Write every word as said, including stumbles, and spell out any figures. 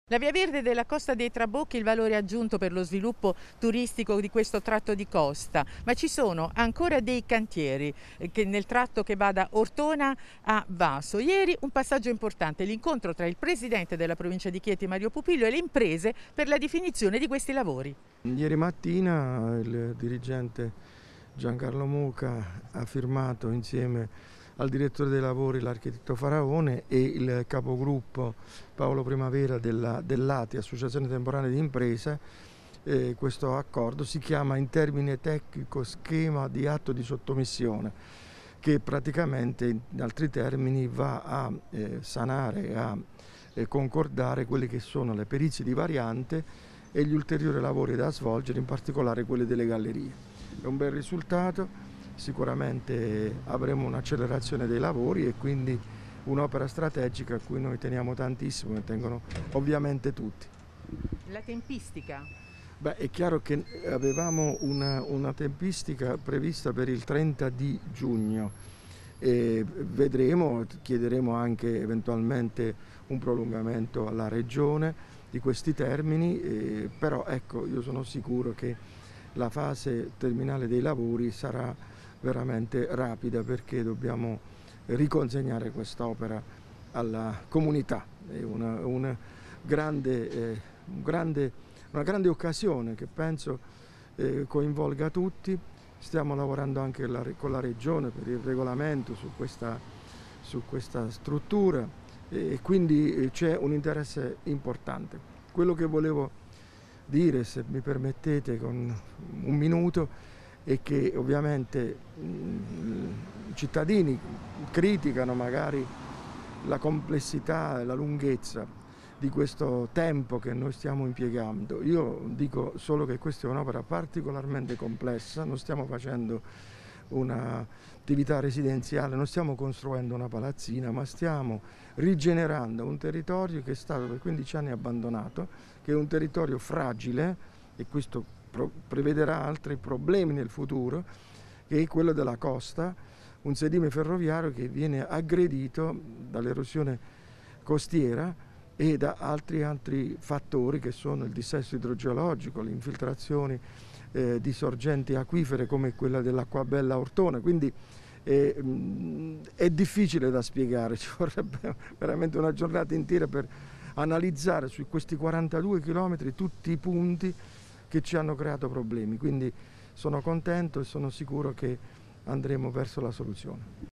La Via Verde della Costa dei Trabocchi è il valore aggiunto per lo sviluppo turistico di questo tratto di costa, ma ci sono ancora dei cantieri eh, che nel tratto che va da Ortona a Vaso. Ieri un passaggio importante, l'incontro tra il presidente della provincia di Chieti Mario Pupillo e le imprese per la definizione di questi lavori. Ieri mattina il dirigente Giancarlo Muca ha firmato insieme al direttore dei lavori, l'architetto Faraone, e il capogruppo Paolo Primavera della, dell'A T I, Associazione Temporanea di Imprese. Eh, questo accordo si chiama in termine tecnico schema di atto di sottomissione, che praticamente in altri termini va a eh, sanare, a eh, concordare quelle che sono le perizie di variante e gli ulteriori lavori da svolgere, in particolare quelli delle gallerie. È un bel risultato, sicuramente avremo un'accelerazione dei lavori e quindi un'opera strategica a cui noi teniamo tantissimo e tengono ovviamente tutti. La tempistica? Beh, è chiaro che avevamo una, una tempistica prevista per il trenta di giugno e vedremo, chiederemo anche eventualmente un prolungamento alla Regione di questi termini, eh, però ecco, io sono sicuro che la fase terminale dei lavori sarà veramente rapida, perché dobbiamo riconsegnare quest'opera alla comunità. È una, una, grande, eh, un grande, una grande occasione che penso eh, coinvolga tutti. Stiamo lavorando anche la, con la Regione per il regolamento su questa, su questa struttura e quindi c'è un interesse importante. Quello che volevo dire, se mi permettete con un minuto, è che ovviamente i cittadini criticano magari la complessità e la lunghezza di questo tempo che noi stiamo impiegando. Io dico solo che questa è un'opera particolarmente complessa, non stiamo facendo un'attività residenziale, non stiamo costruendo una palazzina, ma stiamo rigenerando un territorio che è stato per quindici anni abbandonato, che è un territorio fragile, e questo prevederà altri problemi nel futuro, che è quello della costa, un sedime ferroviario che viene aggredito dall'erosione costiera e da altri, altri fattori che sono il dissesto idrogeologico, le infiltrazioni eh, di sorgenti acquifere come quella dell'Acquabella Ortona. Quindi eh, è difficile da spiegare, ci vorrebbe veramente una giornata intera per analizzare su questi quarantadue chilometri tutti i punti che ci hanno creato problemi. Quindi sono contento e sono sicuro che andremo verso la soluzione.